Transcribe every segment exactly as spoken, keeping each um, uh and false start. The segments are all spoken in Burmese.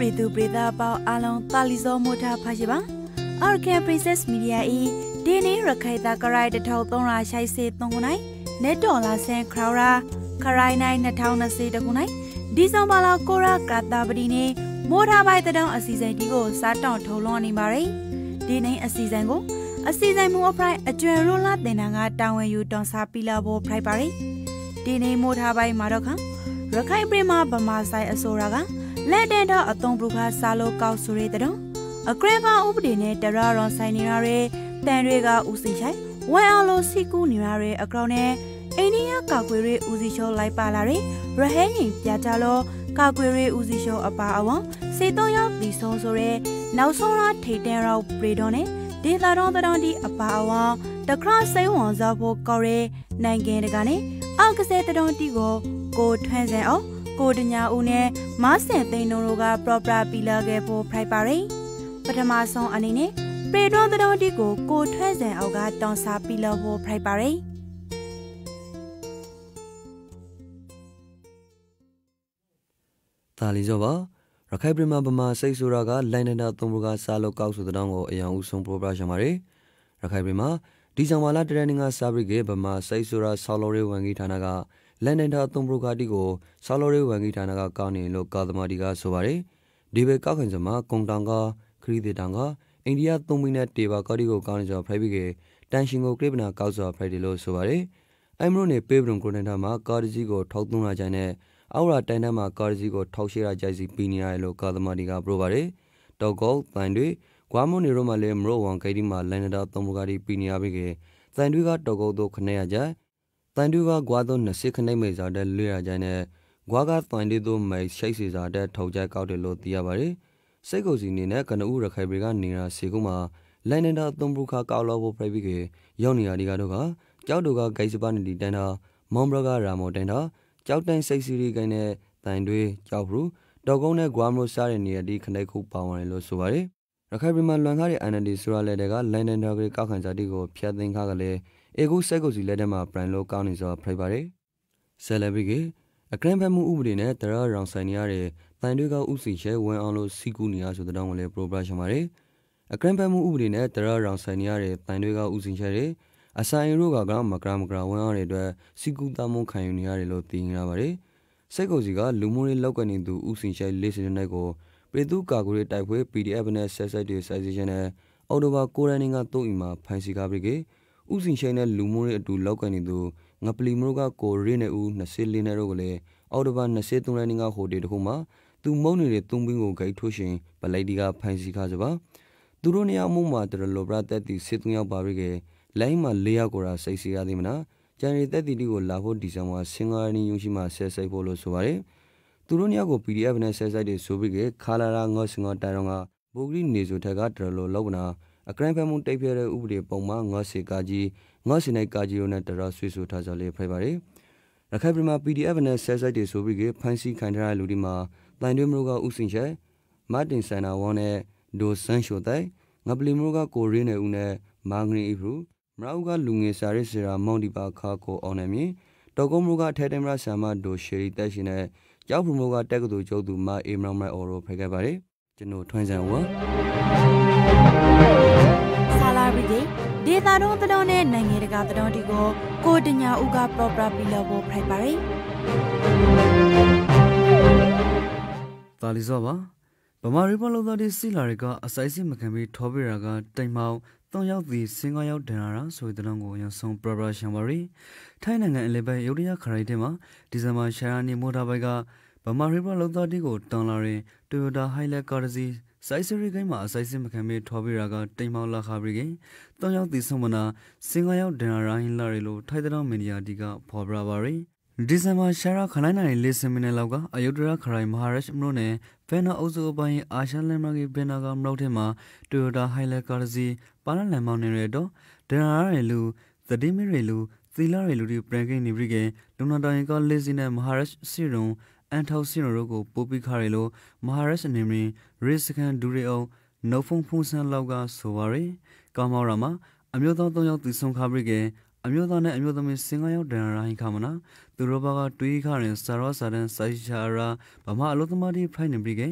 Pridu Prida about Alon Talizo Mota Pajiba. Our Camp Princess Media E. Dini Rakaita Karai the Tautonra Shai Se Tongunai. Netola Sen Kraura. Karai Nine Natauna Se the Gunai. Dizambala Kora Kratabadine. Mota by the down a season digo sat down Toloni Mari. Dini a season go. A season more pride a general Denanga down when you don't sapila bo pripari. Dini Mota by Madoka. Rakai Brema Bamasai Asoraga. Ledenda a Tombruka Salo Kau Suretado. A creva ubdine Dararon Sainirare, Tenrega Usishai, Walo Siku Nirare a crone, Enia Kakwiri Uzisho like Palare, Raheni Piatalo, Kakwiri Uzisho Apawa, Setoya Disonsore, Nausora Tatera Bredone, Dilaron the Dondi Apawa, the cross say one Zapo Kore, Nanganegane, Alcaseta Dontigo, Go Twenzao, Go Denya Une, Master Tenoga Propra Pilage for Pripare. Patamason Anine, Predon the Dondigo, go Twenzan Oga, Don Sapila for Pripare. Talizova, Rakabrima Bama, Suraga, Landenda Tombuga, Salo Kausu the Dango, a young Usum Pro Brashamare. Rakabrima, Dizamala Treninga Sabrige, Bama, Saisura, Salore Wangitanaga, Landenda Tombuga Digo, Salore Wangitanaga, Kani, Lokadamadiga, Sovare, Dive Kakanzama, Kongtanga. Kridanga, India Tomina Teva Karigo Kanja Prabige, Danshingo Kribna Kausa Pradilo Sovare, Amrone Pebrum Kronetama, Karzigo, Totuna Jane, Aura Tanama Karzigo, Toshira Jazi Pinia, Lokadamadiga Provare, Dogo, Tandui, Guamoni Romale, Mro, Kadima, Lanada Tomugari Pinia Bige, Tanduga Togo do Kaneaja, Tanduga Guado Nasik names are the Lira Jane, Guaga Tandido, my chases are the Tojak out the Lotiavare. Segozi Nina can Ura Kabriga Nina Siguma, Lanenda Tombruka Kaulavo Prabige, Yoni Adigadoga, Jaudoga Gaisabani Dana, Mombraga Ramo Dana, Joutan Saisiri Gane, Tandui, Jauru, Dogone Guamo Sarani di Kaneku Power and Losuare, Rakabrima Langari Anadi Sura Ledega, Lanenda Kakanzadigo, Piatin Kagale, Ego Segozi Ledema, Pranlo Counties of Prabare, Celebrige, a Crampamu Ubine, Terra Ransaniare. Tanduga Usishe went on Sikunia to the Dangole Pro Brashamare. A Crampamu Ubine, Terra Ransaniare, Tanduga Usinchere, a sign Ruga Gram Macram Gra went on it, Sikutamo Kayuniare Loting Ravare. Segoziga, Lumuri Lokan into Usinche, listen Nego, Predu Kaguri type way, P D F and Society Sization, Autoba Koraninga Toima, Pansica Brigade, Usinchene Lumuri to Lokan into Napoli Muga, Korine U, Nasilina Rogale, Autoba Nasetunaninga Hode Homa. To Moni Tumbingo Gate Tushing, Baladiga Pansicazaba. Duronia Muma to the Lobra that is sitting out Barrige, Laima Leagora, Saisia Dimana, Janet that the Digo Lavo Disama, Singer and Yushima says I follow Suare. Duronia go P D F and says I did Subige, Kalara, Nosinga Taronga, Bogri Nizotaga, Trello Logna, a Crampamun Tapere Ubre Poma, Nosi Gaji, Nosine Gaji Unatara Swisu Tazale Prevare. A Cabrima P D F and says I did Subige, Pansy Kandra Ludima. Landumruga Usinche, Martin Sana one, Do Sancho Dai, Nablimuga Corine Une, Magni Ibru, Mrauga Lungi Sarisera Mondiba Kako Onami, Dogomruga Tedemra Sama do Sherry Tashine, Jaupumuga Tegodo Jodu Ma Imrama Oro Pegabare, Geno Twanzan. Salary Data don't the Done, Nangaga the Dontigo, Codina Uga Propra Pilavo Prepare. Talizova, Bamariba Lodi Silarica, a Saisi Macami, Tobiraga, Taimao, Tonya the Singa out Denara, so the Lango and Song Probra Shamari, Tainanga and Leba Yodia Karitema, Dizama Sharani Motabaga, Bamariba Lodigo, Tonlari, Toyoda Hile Karzi, Saisiri Gama, Saisi Macami, Tobiraga, Taimao La Habrige, Tonya the Somana, Singa out Denara in Larilo, Tidal Media Diga, Pobravari. Dizama Shara Kanana listen Minelaga, Ayodra Karai Maharash Mrone, Pena Ozo by Asha Lemagi Benaga Mrotema, Toyoda Hile Karzi, Panalema Neredo, Denarelu, the Dimirelu, Thilarelu, Brankin Nibrige, Lunadaika Lizina Maharash Sirum, Antau Sinogo, Popi Karelo, Maharash Nimri, Risikan Dureo, Nofung Punsan Lauga, Sovari, Kamarama, Amyoda Toyo Tison Kabrige, Amyodane Amyodami Singayo Denara Kamana, the Robaga Tui Karen, Sarasa and Saishara, Bama Lotomadi Prime Brigade,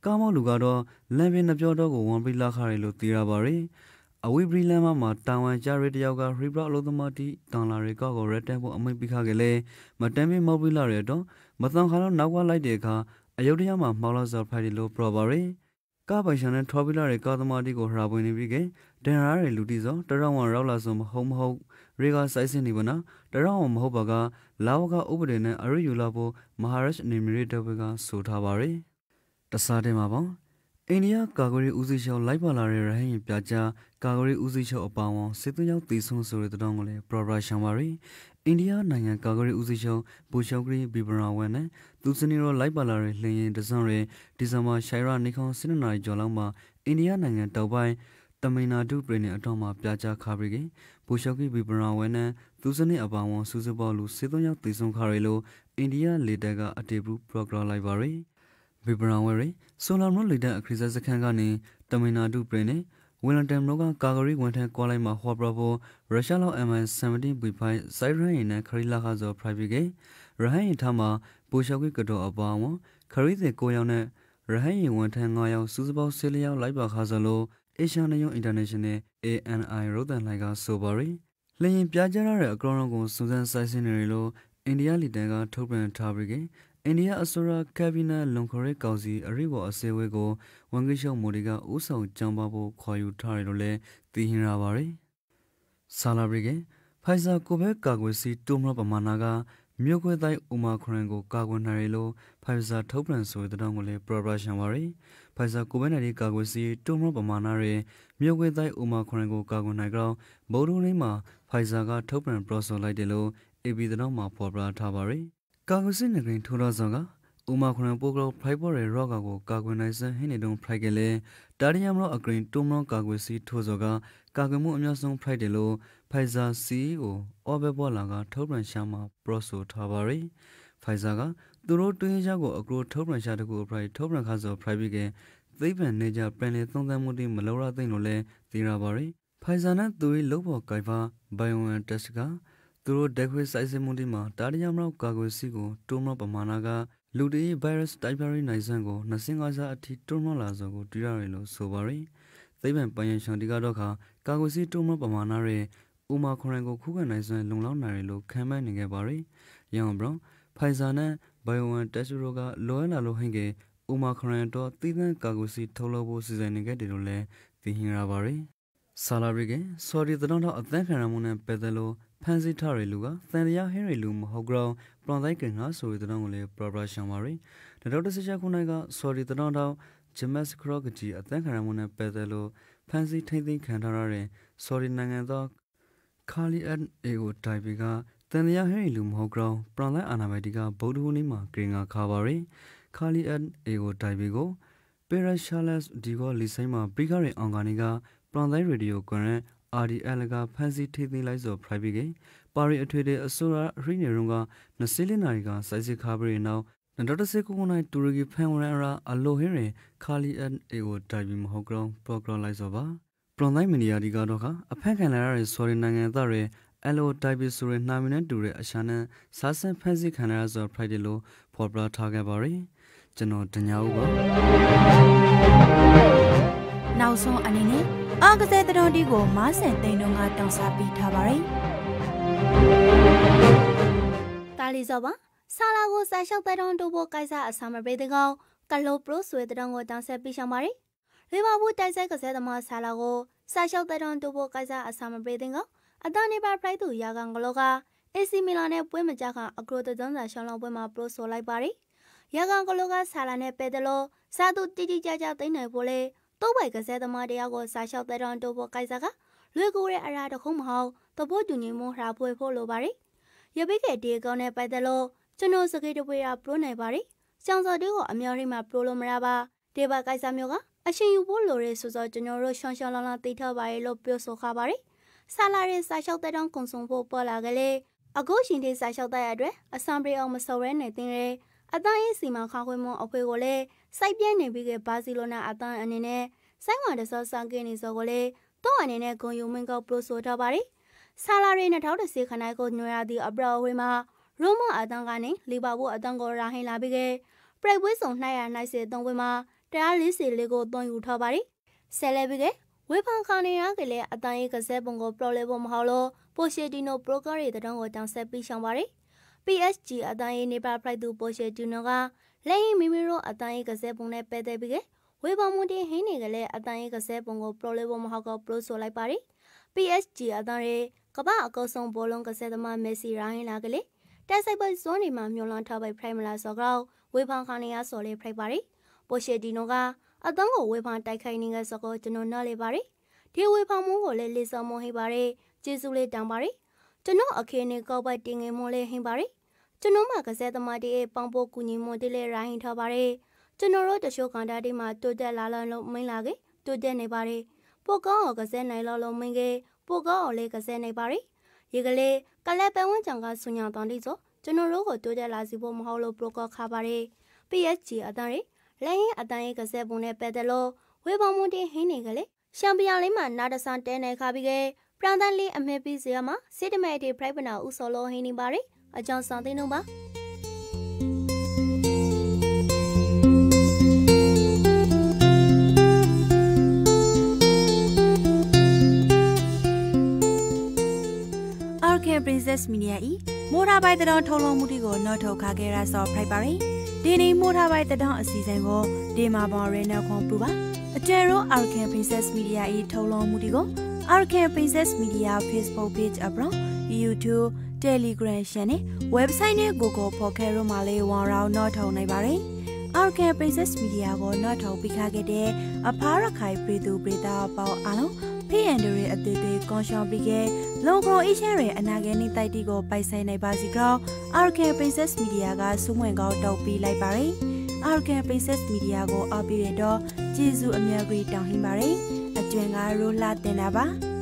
ကားမောက်လူကတော့လမ်းပြင်းနှပြောတော့ကိုဝန်ပြီးလာခရီလို့သိရပါရယ်အဝိပရိလမ်းမှာတာဝန်ကျရတဲ့ယောက်ကဟိဘရအလို့သမားတီတန်လာရီကောက်ကိုရက်တန်ဖို့အမိတ်ပိခခဲ့လေမတမ်းမမောက်ပြီးလာရတော့မတန်ခါတော့နောက်ကလိုက်တဲ့အခါအယုဒ္ဓယမှာမောက်လာစော်ဖိုင်လို့ပြောပါရယ်ကားပိုင်ရှင်နဲ့ထော်ပြီးလာတဲ့ကားသမားတီကိုဟရာပွင့်နေပြီးကဒန်ရာရဲ့လူတီစောတရောင်းဝရောက်လာဆိုမဟုတ်မဟုတ်ရေကစိုက်စင်းနေပါနာတရောင်းဝမဟုတ်ပါကလာဝကဥပဒေနဲ့အရိယူလာဖို့မဟာရတ်နေမီရီတဝကဆိုထားပါရယ်တစားတယ်မှာပေါ့အိန္ဒိယကာကွယ်ရေးဦးစီးချုပ်လိုက်ပါလာတဲ့ရဟန်းရင်ပြကြကာကွယ်ရေးဦးစီးချုပ်အပောင်းအောင်စစ်သွင်းရောက်တည်ဆုံဆိုတဲ့တောင်းကိုလည်းပရပရာရှံပါရီအိန္ဒိယနိုင်ငံကာကွယ်ရေးဦးစီးချုပ်ဘူရှောဂရီဘီဘရာဝန်နဲ့သူစနီရောလိုက်ပါလာတဲ့လင်းရင်တစွန်ရဲဒီဇင်ဘာရှိုင်ရာနေခွန်စနနာရီကျော်လောက်မှာအိန္ဒိယနိုင်ငံတောက်ပိုင်းတမင်နာဒုပြည်နယ်အတော်မှာပြကြခါပြီးကဘူရှောဂရီဘီဘရာဝန်နဲ့သူစနီအပောင်းအောင်စူးစပေါ်လူစစ်သွင်းရောက်တည်ဆုံခါရီလို့အိန္ဒိယလေတပ်ကအတေဘူးပရိုဂရမ်လိုက်ပါရီဘီဘရာဝရီဆိုလာမလို့လေတဲ့အခရီးစခန်းကနေတမင်နာဒုပြည်နယ်ဝီလန်တန်မိုကကာဂရီဝန်ထမ်းကွာလိုက်မှာဟော်ဘရဘိုရုရှားလောက် M I ဆဗန်တီး ဘီ ဖိုင် စိုက်ရရင်နဲ့ခရီလာခါဇော်ပရိုက်ဗေကေရဟန်ရင်ထားမှာပိုရှောက်ကိကတော့အပါဝခရီးစဉ်ကိုရောက်နဲ့ရဟန်ရင်ဝန်ထမ်းငါးယောက်စူးစပေါင်းဆေးလျောက်လိုက်ပါခါဇော်လို့အေရှန်နယုံအင်တာနေရှင်နယ် A N I ရိုဒန်လိုက်ကဆိုပါရီလျင်ပြကြရတဲ့အကရောင်းကိုစူးစမ်းဆိုင်စင်းနေလို့အိန္ဒိယလီတန်ကထုတ်ပြန်ထားပြီးကအိန္ဒိယအစိုးရကက်ဘိနက်လုံခရဲကောင်စီအရိဘော်အစည်းအဝေးကိုဝန်ကြီးချုပ်မိုဒီကဦးဆောင်ကြံပါဖို့ခေါ်ယူထားတယ်လို့လည်းသိဟင်ရပါတယ်။ဆာလာဘရီကဖိုင်ဇာကိုဘဲကာကွယ်စီတူမရပမာနာကမြို့ခွဲတိုင်းဥမာခရန်ကိုကာကွယ်နိုင်ရလို့ဖိုင်ဇာထုတ်ပြန်ဆိုတဲ့တောင်းကိုလည်းပရပရာရှံပါရီဖိုင်ဇာကိုဘဲနယ်ကာကွယ်စီတူမရပမာနာရဲ့မြို့ခွဲတိုင်းဥမာခရန်ကိုကာကွယ်နိုင်ကြောင်းဗုဒ္ဓရင်းမှာဖိုင်ဇာကထုတ်ပြန်ပရောဆိုလိုက်တယ်လို့ A B တောင်းမှာဖော်ပြထားပါရီကာကွယ်စစ်နေကရင်ထိုးတော့ဆောင်ကဥမာခရန်ပိုကလောဖိုက်ပေါ်ရဲ့ရော့ကာကိုကာကွယ်နိုင်စဟင်းနေတုံးဖိုက်ကလေးတာရီယမ်ရောအကရင်တုံးမောကာကွယ်စီထိုးစောကကာကွယ်မှုအများဆုံးဖိုက်တယ်လို့ဖိုင်ဇာစီကိုအော်ဘဲဘောလာကထုတ်ပြန်ရှာမှာပရောဆိုထားပါရီဖိုင်ဇာကသူတို့တွင်းရကိုအကရိုထုတ်ပြန်ရှာတကူဖိုက်ထုတ်ပြန်ခါစောဖိုက်ပြီးကသိပ္ပံနေကြပြန်လေသုံးသပ်မှုတွေမလောရသိမ့်လို့လဲသိရပါရီဖိုင်ဇာနဲ့သူရဲ့လုတ်ဖို့ကိုင်ဖာဘိုင်ယိုန်တက်စ်ကသူတို့ဒက်ခွေစိုက်စမှုတွေမှာတာရီယမ်ရောကာကွယ်စီကိုတိုးမပမာဏကလူတွေဗိုင်းရပ်စ်တိုက်ပြရီနိုင်စံကိုနှစ်ဆင့်ကားစားအထိတွန်းမလာစောကိုတွေ့ရတယ်လို့ဆိုပါရယ်သိပ္ပံပညာရှင်တွေကတော့ခါကာကွယ်စီတွန်းမပမာဏရဲ့ဥမာခရန်ကိုခုခံနိုင်စံလုံလောက်နိုင်တယ်လို့ခံမှန်းနေခဲ့ပါရယ်ရအောင်ဘရောဖိုင်ဇာနဲ့ဘိုင်ယိုဝန်တက်ဆူရိုကလောရလာလို့ဟင်ကေဥမာခရန်တော့သီးသန့်ကာကွယ်စီထုတ်လုပ်ဖို့စီစဉ်နေခဲ့တယ်လို့လည်းသိဟင်ရပါရယ်ဆာလာရီကဆော်ဒီတောင်းတော့အသန်းခံရမှုနဲ့ပတ်သက်လို့ဖန်စီထားရလူကသန်ရဟင်းရလူမဟုတ်ကြောင်းပလောင်တိုင်းကငါဆိုရီတောင်းကိုလည်းပရပရာရှံပါရီဒေါက်တာဆရာခုနိုင်ကဆော်ဒီတောင်းတော့ဂျမတ်ခရော့ကကြီးအသန်းခံရမှုနဲ့ပတ်သက်လို့ဖန်စီထိမ့်သိမ်းခံထားရတဲ့ဆော်ဒီနိုင်ငံသားခါလီအန်အေကိုတိုင်ပီကသန်ရဟင်းရလူမဟုတ်ကြောင်းပလောင်တိုင်းအာနာမိုက်တီကဗုဒ္ဓဟူးနေ့မှာဂရင်ငါခါပါရီခါလီအန်အေကိုတိုင်ပီကိုပေရရှာလက်ဒီကိုလီဆိုင်မှာဘီဂါရီအောင်ကနေကပလောင်တိုင်းရေဒီယိုကွန်ရက်R D L ကဖန်စီထိသိလိုက်ဆို private ကပါရီအထွေတဲ့အစိုးရရိနေရုံကနှစ်စလင်းနိုင်ကစိုက်စစ်ခါပရီနောက်ဒေါက်တာစေကုနိုင်တူရကီဖန်ဝရန်ရာအလိုဟင်းရင်ခါလီအန်အေကိုတိုင်ပြီးမဟုတ်ကြောင်းပရိုဂရမ်လိုက်ဆိုပါပရွန်တိုင်းမီဒီယာဒီကတော့ကအဖက်ခံလာရတဲ့ဆော်ရီနိုင်ငံသားတွေအလိုတိုင်ပြီးဆိုရနှာမင်းနဲ့တူတဲ့အရှာနဲ့စားစံဖန်စီခံရဆို private လို့ဖော်ပြထားခဲ့ပါရီကျွန်တော်တညာဦးပါနောက်ဆုံးအနေနဲ့အားကစားတော်ဒီကိုမားစင်သိန်းတို့ကတောင်းစားပေးထားပါရယ်။တာလီစောပါဆာလာကိုစာလျှောက်တဲ့တော်တို့ဘောကိုက်စားအဆာမပေးတဲ့ကောင်ကလိုပရိုဆွေတဲ့တော်ကိုတောင်းဆက်ပေးချင်ပါရယ်။လီဗာပူးတိုက်ဆိုင်ကစားသမားဆာလာကိုစာလျှောက်တဲ့တော်တို့ဘောကိုက်စားအဆာမပေးတဲ့ကောင်အတနေပါဖလိုက်သူရာကန်ကလောကအေစီမီလာနဲ့ပွဲမကြကအကရိုတဒန်းစာရှောင်းလောင်းပွဲမှာပရိုဆိုလိုက်ပါရယ်။ရာကန်ကလောကဆာလာနဲ့ပဲတယ်လို့စာသူတိတိကျကျသိနေဖို့လေတော့ဘိုက်ကစားသမားတရားကိုစာလျှောက်တဲ့တော်တို့ဘောကိုက်စားကလွေကိုရဲ့အရာတခုမဟုတ်တပိုးတူညီမှုရာပွဲဖို့လိုပါရယ်ရပိကဲဒီကောင်းနဲ့ပတ်သက်လို့ကျွန်တော်စကေးတပွေရာပရိုနိုင်ပါရယ်ကျောင်းစော်တွေကိုအများကြီးမှပရိုလို့မရပါဒီဘကိုက်စားမျိုးကအရှင်ယူဖို့လိုရဲဆိုတော့ကျွန်တော်တို့ရှောင်းရှောင်းလောင်းလောင်းသိထားပါရယ်လို့ပြောဆိုခါပါရယ်ဆာလာရဲစာလျှောက်တဲ့တော်ကုံစုံဖို့ပေါ်လာကြလေအခုရှင်ဒီစာလျှောက်တဲ့ရအတွက်အစံပြေအောင်မစော်ရဲနေတင်ရဲအတိုင်းရေးစီမံခါခွေမအဖွေကိုလည်းစိုက်ပြဲနေပြီးကဘာစီလိုနာအတိုင်းအနေနဲ့ဆိုင်ဝါတစောစံကင်းနေစောကိုလေတော့အနေနဲ့ဂုံယုံမင်းကောက်ပရိုဆိုထားပါရီဆာလာရီနှစ်ထောင်တစ်စီခနိုင်ကိုညွှန်ရသည့်အပရောဝေးမှာရိုမအတန်းကနေလီဗာပူးအတန်းကိုရာဟင်လာပြီးကပရိတ်ဝေးဆောင်နှိုက်ရနှိုက်စေသုံးဝေးမှာတရားလေးစီလေးကိုသွန်ယူထားပါတယ်ဆယ်လေးပြီးကဝေဖန်ခါနေရကလေးအတိုင်းကစားပုံကိုပလော်လေးဖို့မဟုတ်လို့ပိုရှေတီနိုပရိုကာရဲ့တံကိုတောင်းဆက်ပြီးရှောင်းပါတယ် ပီ အက်စ် ဂျီ အတိုင်းနေပါဖလိုက်သူပိုရှေတီနိုကလက်ရင်မိမိတို့အတိုင်းကစားပုံနဲ့ပဲတဲ့ပြီးကဝေဖန်မှုတင်ဟင်းနေကလေးအတိုင်းကစားပုံကိုပလော်လေးဖို့မဟုတ်ကပလို့ဆိုလိုက်ပါတယ် ပီ အက်စ် ဂျီ အတိုင်းကဘာအကောဆုံးဘောလုံးကစားသမားမက်ဆီရိုင်းလာကလေးတိုက်ဆိုင်ပွဲဇွန်ဒီမှာမျိုးလွန်ထားပိုက်ဖရိုင်မလာစောကောဝေဖန်ခါနေရစော်လေးဖရိုက်ပါတယ်ပိုရှေတီနိုကအတန်းကိုဝေဖန်တိုက်ခိုက်နေတဲ့စော်ကိုကျွန်တော်နားလေပါတယ်ဒီဝေဖန်မှုကိုလည်းလေးစော်မဟိပါတယ်ကျေးဇူးလေးတောင်းပါတယ်ကျွန်တော်အခင်းနဲ့ကောက်ပိုက်တင်ငယ်မလေးဟင်းပါတယ်ကျွန်တော်မှကစားသမားတွေပေါင်းဖို့ကူညီမှုတွေလည်းရိုင်းထားပါတယ်ကျွန်တော်တို့တချို့ကန်တာတွေမှာတိုးတက်လာလို့မင်းလာခဲ့တိုးတက်နေပါတယ်ပိုကောင်းအောင်ကစားနိုင်လို့လုံးမင်းခဲ့ပိုကောင်းအောင်လေးကစားနေပါတယ်ရေကလေးကလက်ပန်းဝန်းချံကဆွညောင်းတောင်းတိဆိုကျွန်တော်တို့ကိုတိုးတက်လာစီဖို့မဟုတ်လို့ပရိုကောခါပါတယ် ပီ အက်စ် ဂျီ အတန်းရလက်ရင်အတန်းရဲ့ကစားပုံနဲ့ပဲတယ်လို့ဝေဖန်မှုတင်ဟင်းနေကလေးရှမ်ပီယံလေးမှာနာတဆန်တဲနေခါပြီးကပရန်တန်လေးအမေပီစီယာမှာစစ်တမဲတီပရိုက်ပနာဥဆော်လို့ဟင်းနေပါတယ်အကြောင်းဆောင်သိနှုံပါအာကေ Princess Media ဤမိုးထားပိုက်တဲ့ထုံလုံးမှုတွေကိုနော်ထုတ်ခါခဲ့ရဆော့ဖရိုက်ပါရင်ဒီနေ့မိုးထားပိုက်တဲ့အစီအစဉ်ကိုဒီမှာပေါ်ရနေခွန်ပူပါအကျယ်ရော Arkan Princess Media ဤထုံလုံးမှုတွေကို Arkan Princess Media Facebook page အပြင် YouTube Telegram channel website နဲ့ Google Podcast တို့မှာလေးဝန်ရောင်းနော်ထုတ်နိုင်ပါတယ် Arkan Princess Media ကိုနော်ထုတ်ပြီးခါခဲ့တဲ့အဖားရခိုင်ပြည်သူပြည်သားပေါင်းအားလုံးဖေးရန်တွေအသေးသေးကွန်ရှောင်းပြီးကလုံခရိုအေးချဲရဲ့အနာဂတ်နေ့တိုက်တီကိုပိုက်ဆိုင်နိုင်ပါစီကြောင်း Arkan Princess Media ကစုံဝင်ကောက်တောက်ပေးလိုက်ပါတယ် Arkan Princess Media ကိုအားပေးရတော့ကျေးဇူးအများကြီးတောင်းဟင်းပါတယ်အကျွမ်းကရိုးလာတင်တာပါ